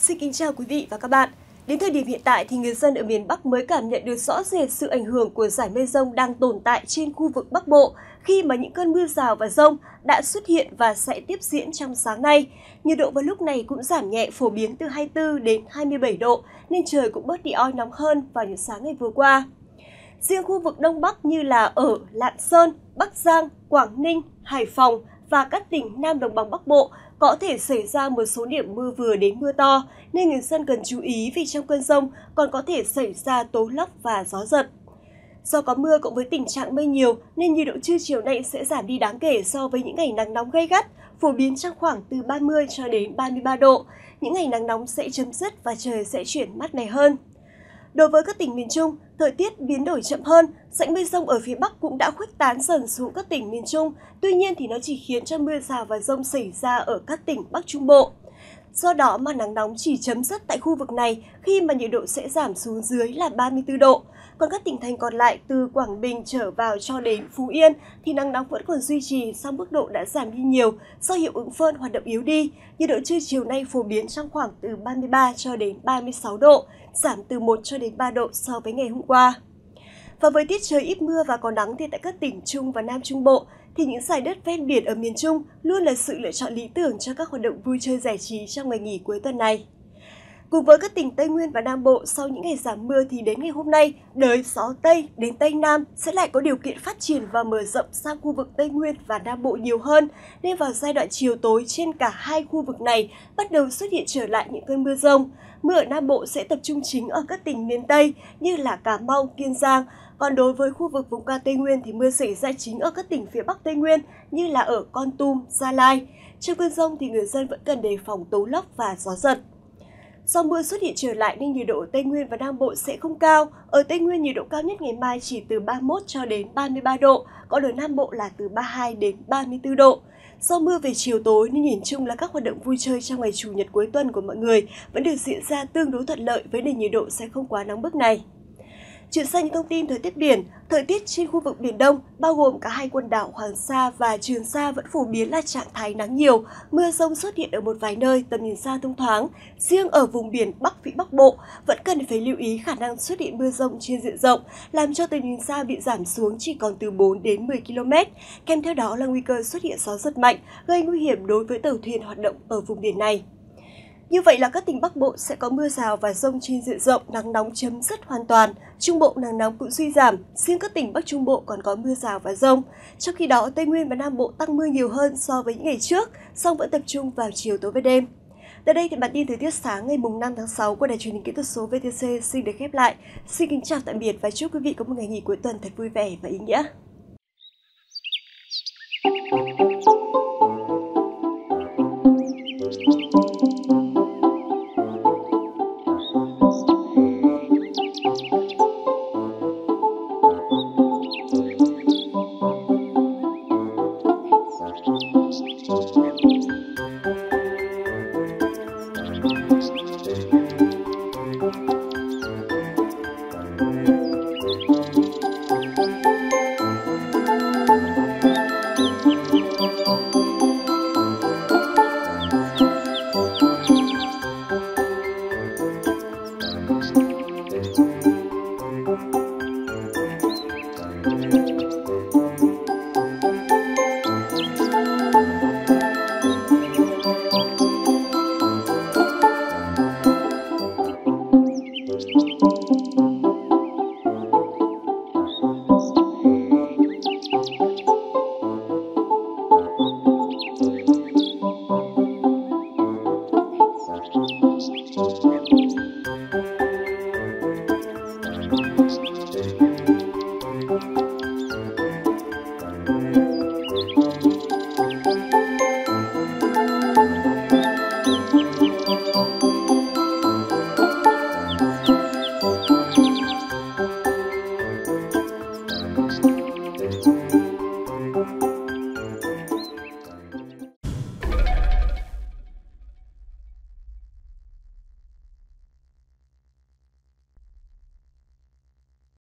Xin kính chào quý vị và các bạn. Đến thời điểm hiện tại thì người dân ở miền Bắc mới cảm nhận được rõ rệt sự ảnh hưởng của giải mây rông đang tồn tại trên khu vực Bắc Bộ khi mà những cơn mưa rào và dông đã xuất hiện và sẽ tiếp diễn trong sáng nay. Nhiệt độ vào lúc này cũng giảm nhẹ phổ biến từ 24 đến 27 độ nên trời cũng bớt đi oi nóng hơn vào những sáng ngày vừa qua. Riêng khu vực Đông Bắc như là ở Lạng Sơn, Bắc Giang, Quảng Ninh, Hải Phòng và các tỉnh Nam Đồng bằng Bắc Bộ có thể xảy ra một số điểm mưa vừa đến mưa to, nên người dân cần chú ý vì trong cơn dông còn có thể xảy ra tố lốc và gió giật. Do có mưa cộng với tình trạng mây nhiều nên nhiệt độ trưa chiều nay sẽ giảm đi đáng kể so với những ngày nắng nóng gay gắt, phổ biến trong khoảng từ 30 cho đến 33 độ. Những ngày nắng nóng sẽ chấm dứt và trời sẽ chuyển mát mẻ hơn. Đối với các tỉnh miền Trung, thời tiết biến đổi chậm hơn, rãnh mây rông ở phía Bắc cũng đã khuếch tán dần xuống các tỉnh miền Trung, tuy nhiên thì nó chỉ khiến cho mưa rào và dông xảy ra ở các tỉnh Bắc Trung Bộ. Do đó mà nắng nóng chỉ chấm dứt tại khu vực này khi mà nhiệt độ sẽ giảm xuống dưới là 34 độ. Còn các tỉnh thành còn lại từ Quảng Bình trở vào cho đến Phú Yên thì nắng nóng vẫn còn duy trì, song mức độ đã giảm đi nhiều do hiệu ứng phơn hoạt động yếu đi. Nhiệt độ trưa chiều nay phổ biến trong khoảng từ 33 cho đến 36 độ, giảm từ 1 cho đến 3 độ so với ngày hôm qua. Và với tiết trời ít mưa và có nắng thì tại các tỉnh Trung và Nam Trung Bộ thì những dải đất ven biển ở miền Trung luôn là sự lựa chọn lý tưởng cho các hoạt động vui chơi giải trí trong ngày nghỉ cuối tuần này. Cùng với các tỉnh Tây Nguyên và Nam Bộ, sau những ngày giảm mưa thì đến ngày hôm nay, đới gió Tây đến Tây Nam sẽ lại có điều kiện phát triển và mở rộng sang khu vực Tây Nguyên và Nam Bộ nhiều hơn, nên vào giai đoạn chiều tối trên cả hai khu vực này bắt đầu xuất hiện trở lại những cơn mưa rông. Mưa ở Nam Bộ sẽ tập trung chính ở các tỉnh miền Tây như là Cà Mau, Kiên Giang. Còn đối với khu vực vùng cao Tây Nguyên thì mưa xảy ra chính ở các tỉnh phía Bắc Tây Nguyên như là ở Kon Tum, Gia Lai. Trong cơn dông thì người dân vẫn cần đề phòng tố lốc và gió giật. Do mưa xuất hiện trở lại nên nhiệt độ ở Tây Nguyên và Nam Bộ sẽ không cao. Ở Tây Nguyên nhiệt độ cao nhất ngày mai chỉ từ 31 cho đến 33 độ, còn ở Nam Bộ là từ 32 đến 34 độ. Do mưa về chiều tối nên nhìn chung là các hoạt động vui chơi trong ngày Chủ nhật cuối tuần của mọi người vẫn được diễn ra tương đối thuận lợi với nền nhiệt độ sẽ không quá nóng bức này. Chuyển sang những thông tin thời tiết biển, thời tiết trên khu vực Biển Đông, bao gồm cả hai quần đảo Hoàng Sa và Trường Sa vẫn phổ biến là trạng thái nắng nhiều, mưa rông xuất hiện ở một vài nơi, tầm nhìn xa thông thoáng. Riêng ở vùng biển Bắc Vĩ Bắc Bộ vẫn cần phải lưu ý khả năng xuất hiện mưa rông trên diện rộng, làm cho tầm nhìn xa bị giảm xuống chỉ còn từ 4 đến 10 km. Kèm theo đó là nguy cơ xuất hiện gió giật mạnh, gây nguy hiểm đối với tàu thuyền hoạt động ở vùng biển này. Như vậy là các tỉnh Bắc Bộ sẽ có mưa rào và dông trên diện rộng, nắng nóng chấm dứt hoàn toàn. Trung Bộ nắng nóng cũng suy giảm, riêng các tỉnh Bắc Trung Bộ còn có mưa rào và dông. Trong khi đó, Tây Nguyên và Nam Bộ tăng mưa nhiều hơn so với những ngày trước, song vẫn tập trung vào chiều tối và đêm. Tới đây thì bản tin thời tiết sáng ngày 5 tháng 6 của Đài Truyền hình Kỹ thuật số VTC xin được khép lại. Xin kính chào tạm biệt và chúc quý vị có một ngày nghỉ cuối tuần thật vui vẻ và ý nghĩa.